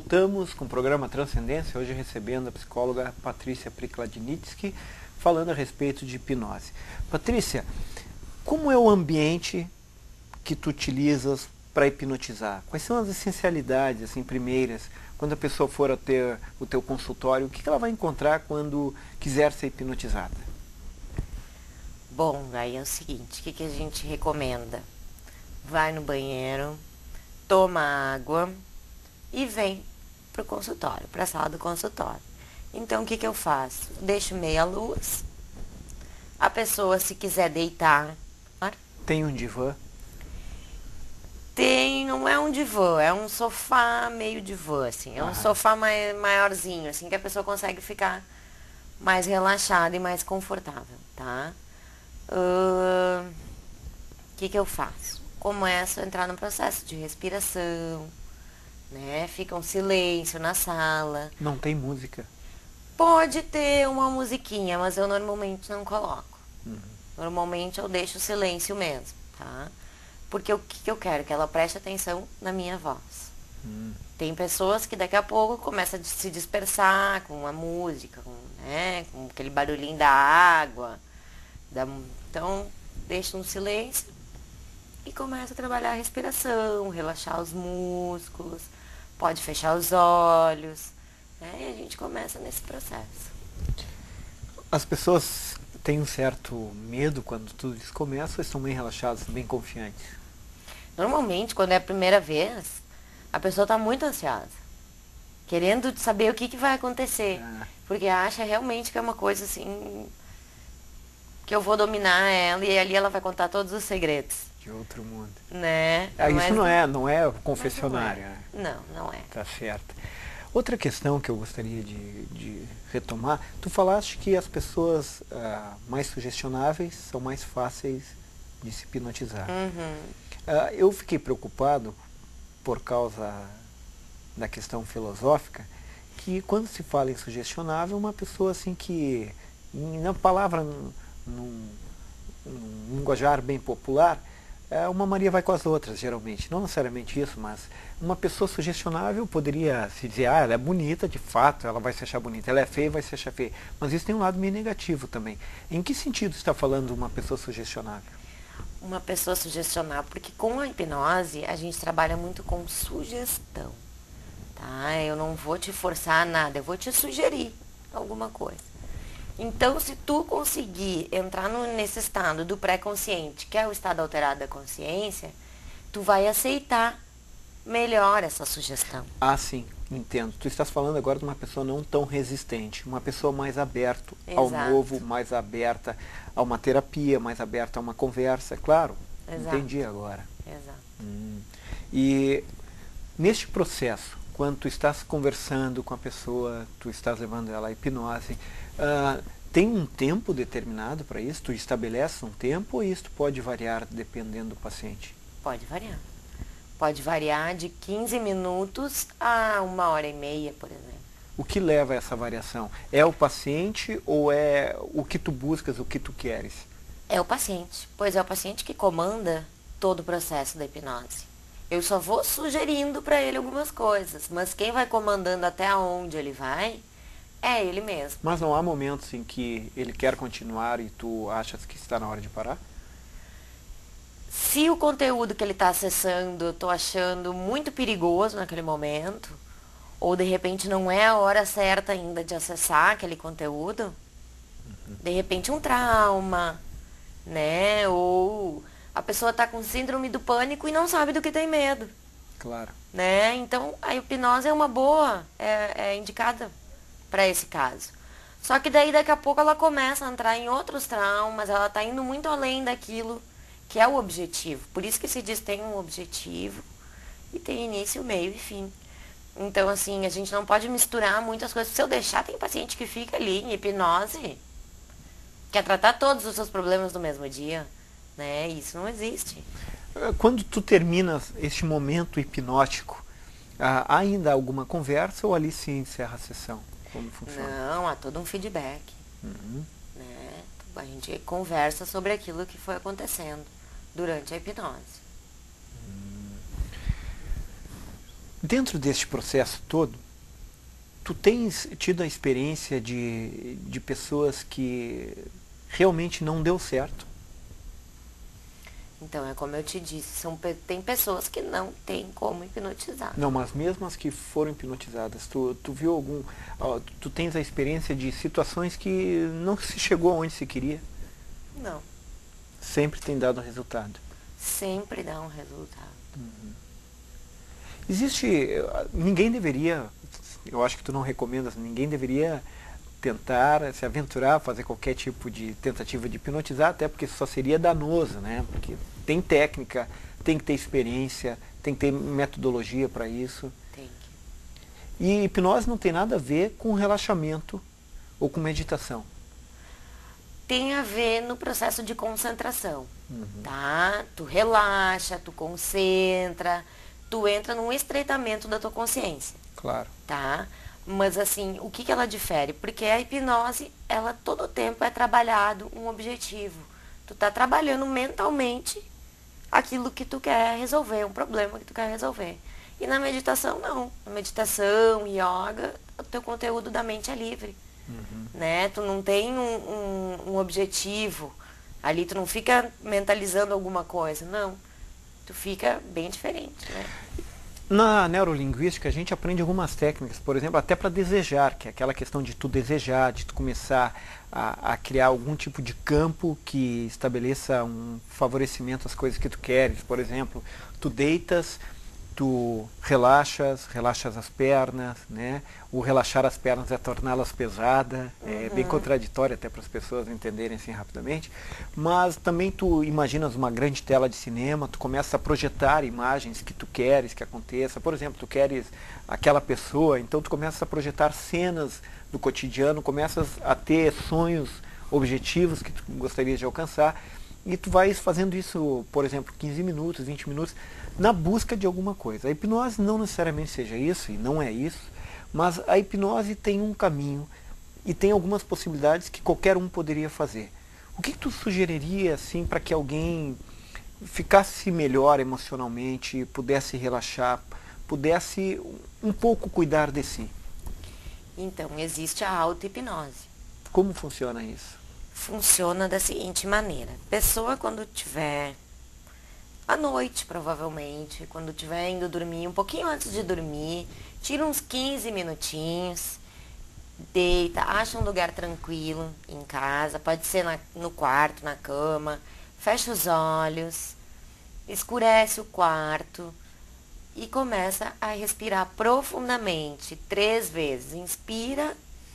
voltamos com o programa Transcendência, hoje recebendo a psicóloga Patrícia Prikladnitsky, falando a respeito de hipnose. Patrícia, como é o ambiente que tu utilizas para hipnotizar? Quais são as essencialidades, assim, primeiras, quando a pessoa for até o teu consultório, o que ela vai encontrar quando quiser ser hipnotizada? Bom, aí é o seguinte, o que a gente recomenda? Vai no banheiro, toma água e vem pro consultório, pra sala do consultório. Então, o que eu faço? Deixo meia luz. A pessoa, se quiser deitar... Tem um divã? Não é um divã, é um sofá meio divã, assim. É um sofá maiorzinho, assim, que a pessoa consegue ficar mais relaxada e mais confortável, tá? O que eu faço? Começo a entrar no processo de respiração, né? Fica um silêncio na sala. Não tem música? Pode ter uma musiquinha, mas eu normalmente não coloco. Normalmente eu deixo o silêncio mesmo, tá? Porque o que eu quero? Que ela preste atenção na minha voz. Tem pessoas que daqui a pouco começam a se dispersar com a música, com aquele barulhinho da água. Então, deixa um silêncio e começa a trabalhar a respiração, relaxar os músculos, pode fechar os olhos, né? E a gente começa nesse processo. As pessoas têm um certo medo quando tudo isso começa ou estão bem relaxadas, bem confiantes? Normalmente, quando é a primeira vez, a pessoa está muito ansiosa, querendo saber o que vai acontecer, porque acha realmente que é uma coisa assim, que eu vou dominar ela e ali ela vai contar todos os segredos. De outro mundo. Né? Isso não é confessionário. Não é. Tá certo. Outra questão que eu gostaria de retomar, tu falaste que as pessoas mais sugestionáveis são mais fáceis de se hipnotizar. Eu fiquei preocupado por causa da questão filosófica, que quando se fala em sugestionável, uma pessoa assim que, na palavra, num linguajar bem popular, uma Maria vai com as outras, geralmente. Não necessariamente isso, mas uma pessoa sugestionável poderia se dizer, ela é bonita, de fato, ela vai se achar bonita. Ela é feia, vai se achar feia. Mas isso tem um lado meio negativo também. Em que sentido você está falando de uma pessoa sugestionável? Uma pessoa sugestionável, porque com a hipnose a gente trabalha muito com sugestão, tá? Eu não vou te forçar a nada, eu vou te sugerir alguma coisa. Então, se tu conseguir entrar nesse estado do pré-consciente, que é o estado alterado da consciência, tu vai aceitar melhor essa sugestão. Ah, sim, entendo. Tu estás falando agora de uma pessoa não tão resistente, uma pessoa mais aberta ao novo, mais aberta a uma terapia, mais aberta a uma conversa, claro. Exato. Entendi agora. Exato. E neste processo, quando tu estás conversando com a pessoa, tu estás levando ela à hipnose, tem um tempo determinado para isso? Tu estabelece um tempo ou isso pode variar dependendo do paciente? Pode variar. Pode variar de 15 minutos a 1h30, por exemplo. O que leva a essa variação? É o paciente ou é o que tu buscas, o que tu queres? É o paciente, pois é o paciente que comanda todo o processo da hipnose. Eu só vou sugerindo para ele algumas coisas, mas quem vai comandando até onde ele vai é ele mesmo. Mas não há momentos em que ele quer continuar e tu achas que está na hora de parar? Se o conteúdo que ele está acessando eu estou achando muito perigoso naquele momento, ou de repente não é a hora certa ainda de acessar aquele conteúdo, de repente um trauma, né? Ou a pessoa está com síndrome do pânico e não sabe do que tem medo. Claro. Né? Então a hipnose é uma boa, é indicada para esse caso. Só que daí daqui a pouco ela começa a entrar em outros traumas, ela está indo muito além daquilo que é o objetivo. Por isso que se diz tem um objetivo e tem início, meio e fim. Então, assim, a gente não pode misturar muitas coisas. Se eu deixar, tem paciente que fica ali em hipnose, quer tratar todos os seus problemas no mesmo dia, né? Isso não existe. Quando tu terminas este momento hipnótico, há ainda alguma conversa ou ali se encerra a sessão? Como funciona? Não, há todo um feedback. Né? A gente conversa sobre aquilo que foi acontecendo durante a hipnose. Dentro deste processo todo, tu tens tido a experiência de pessoas que realmente não deu certo? Então, é como eu te disse, tem pessoas que não têm como hipnotizar. Não, mas mesmo as que foram hipnotizadas, tu viu algum... Tu tens a experiência de situações que não se chegou aonde se queria? Não. Sempre tem dado resultado. Sempre dá um resultado. Existe... Ninguém deveria... Eu acho que tu não recomendas, ninguém deveria tentar se aventurar a fazer qualquer tipo de tentativa de hipnotizar, até porque só seria danoso, né? Porque tem técnica, tem que ter experiência, tem que ter metodologia para isso. Tem que. E hipnose não tem nada a ver com relaxamento ou com meditação. Tem a ver no processo de concentração, tá? Tu relaxa, tu concentra, tu entra num estreitamento da tua consciência, Claro. tá? Mas assim, o que que ela difere? Porque a hipnose, ela todo o tempo é trabalhado um objetivo. Tu tá trabalhando mentalmente aquilo que tu quer resolver, um problema que tu quer resolver. E na meditação, não. Na meditação, yoga, o teu conteúdo da mente é livre. Né? Tu não tem um objetivo ali, tu não fica mentalizando alguma coisa, não. Tu fica bem diferente, né? Na neurolinguística a gente aprende algumas técnicas, por exemplo, até para desejar, que é aquela questão de tu desejar, de tu começar a criar algum tipo de campo que estabeleça um favorecimento às coisas que tu queres. Por exemplo, tu deitas, tu relaxas as pernas, né? O relaxar as pernas é torná-las pesadas, é bem contraditório até para as pessoas entenderem assim rapidamente, mas também tu imaginas uma grande tela de cinema, tu começa a projetar imagens que tu queres que aconteça. Por exemplo, tu queres aquela pessoa, então tu começa a projetar cenas do cotidiano, começas a ter sonhos, objetivos que tu gostarias de alcançar, e tu vais fazendo isso, por exemplo, 15 minutos, 20 minutos, na busca de alguma coisa. A hipnose não necessariamente seja isso, e não é isso, mas a hipnose tem um caminho e tem algumas possibilidades que qualquer um poderia fazer. O que tu sugeriria assim para que alguém ficasse melhor emocionalmente, pudesse relaxar, pudesse um pouco cuidar de si? Então, existe a auto-hipnose. Como funciona isso? Funciona da seguinte maneira. Pessoa quando tiver à noite, provavelmente, quando estiver indo dormir, um pouquinho antes de dormir, tira uns 15 minutinhos, deita, acha um lugar tranquilo em casa, pode ser no quarto, na cama, fecha os olhos, escurece o quarto e começa a respirar profundamente 3 vezes. Inspira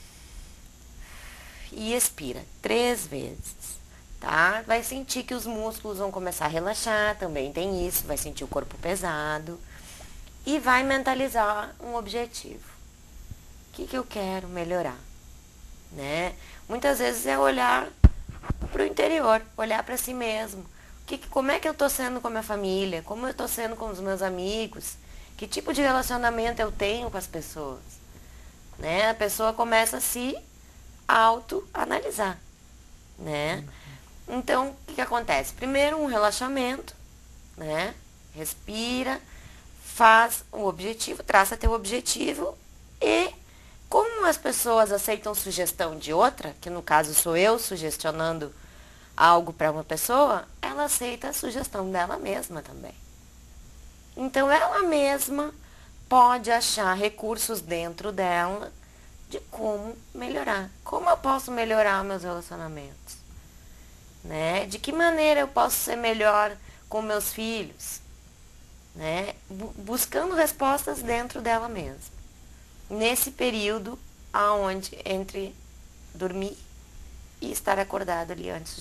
e expira 3 vezes. Tá? Vai sentir que os músculos vão começar a relaxar, também tem isso, vai sentir o corpo pesado. E vai mentalizar um objetivo. O que eu quero melhorar? Né? Muitas vezes é olhar para o interior, olhar para si mesmo. Como é que eu estou sendo com a minha família? Como eu estou sendo com os meus amigos? Que tipo de relacionamento eu tenho com as pessoas? Né? A pessoa começa a se autoanalisar. Né? Então, o que acontece? Primeiro, um relaxamento, né? Respira, faz o objetivo, traça teu objetivo e como as pessoas aceitam sugestão de outra, que no caso sou eu sugestionando algo para uma pessoa, ela aceita a sugestão dela mesma também. Então, ela mesma pode achar recursos dentro dela de como melhorar. Como eu posso melhorar meus relacionamentos? Né? De que maneira eu posso ser melhor com meus filhos? Né? Buscando respostas dentro dela mesma. Nesse período aonde entre dormir e estar acordado ali antes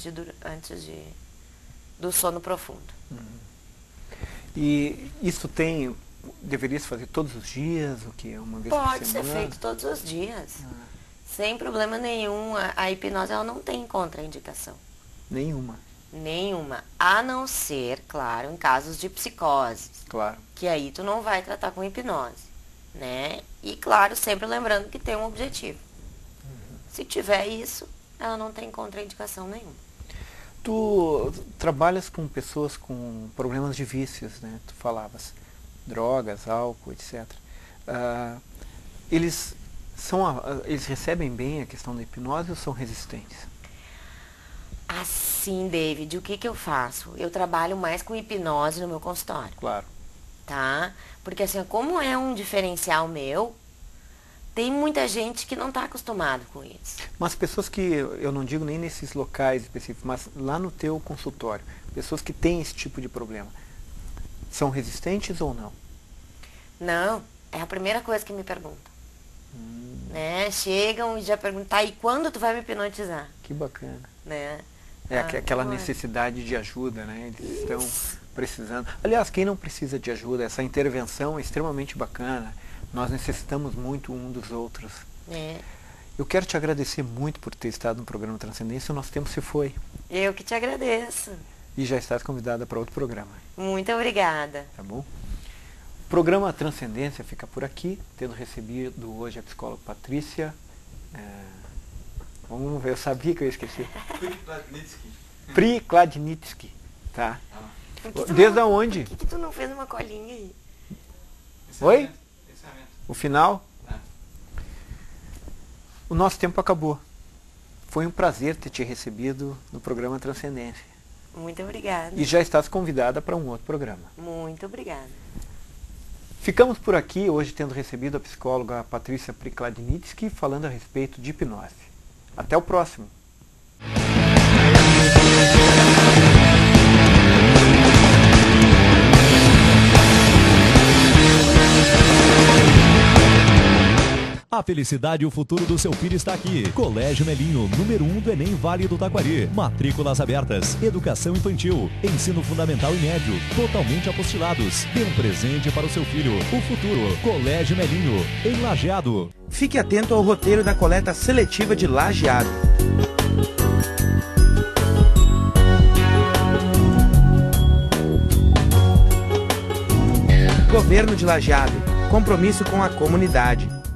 do sono profundo. E isso deveria se fazer todos os dias, o que é uma vez por semana? Pode ser feito todos os dias. Sem problema nenhum. A hipnose ela não tem contraindicação. Nenhuma. Nenhuma. A não ser, claro, em casos de psicose. Claro. Que aí tu não vai tratar com hipnose. Né? E claro, sempre lembrando que tem um objetivo. Se tiver isso, ela não tem contraindicação nenhuma. Tu trabalhas com pessoas com problemas de vícios, né? Tu falavas drogas, álcool, etc. eles recebem bem a questão da hipnose ou são resistentes? Assim, David, o que eu faço? Eu trabalho mais com hipnose no meu consultório. Claro. Tá? Porque assim, como é um diferencial meu, tem muita gente que não está acostumado com isso. Mas pessoas que, eu não digo nem nesses locais específicos, mas lá no teu consultório, pessoas que têm esse tipo de problema, são resistentes ou não? Não, é a primeira coisa que me perguntam. Né? Chegam e já perguntam, tá, e quando tu vai me hipnotizar? Que bacana. Né? Aquela necessidade de ajuda, né? Eles estão precisando. Aliás, quem não precisa de ajuda, essa intervenção é extremamente bacana. Nós necessitamos muito um dos outros. Eu quero te agradecer muito por ter estado no programa Transcendência. O nosso tempo se foi. Eu que te agradeço. E já estás convidada para outro programa. Muito obrigada. Tá bom? O programa Transcendência fica por aqui, tendo recebido hoje a psicóloga Patrícia. Vamos ver, eu sabia que eu ia esquecer. Prikladnitsky. Tá? Desde onde? Por que tu não fez uma colinha aí? Oi? O final? O nosso tempo acabou. Foi um prazer ter te recebido no programa Transcendência. Muito obrigada. E já estás convidada para um outro programa. Muito obrigada. Ficamos por aqui, hoje tendo recebido a psicóloga Patrícia Prikladnitsky, falando a respeito de hipnose. Até o próximo. A felicidade e o futuro do seu filho está aqui. Colégio Melinho, número 1 do Enem Vale do Taquari. Matrículas abertas. Educação infantil. Ensino fundamental e médio. Totalmente apostilados. Dê um presente para o seu filho. O futuro. Colégio Melinho, em Lajeado. Fique atento ao roteiro da coleta seletiva de Lajeado. Governo de Lajeado. Compromisso com a comunidade.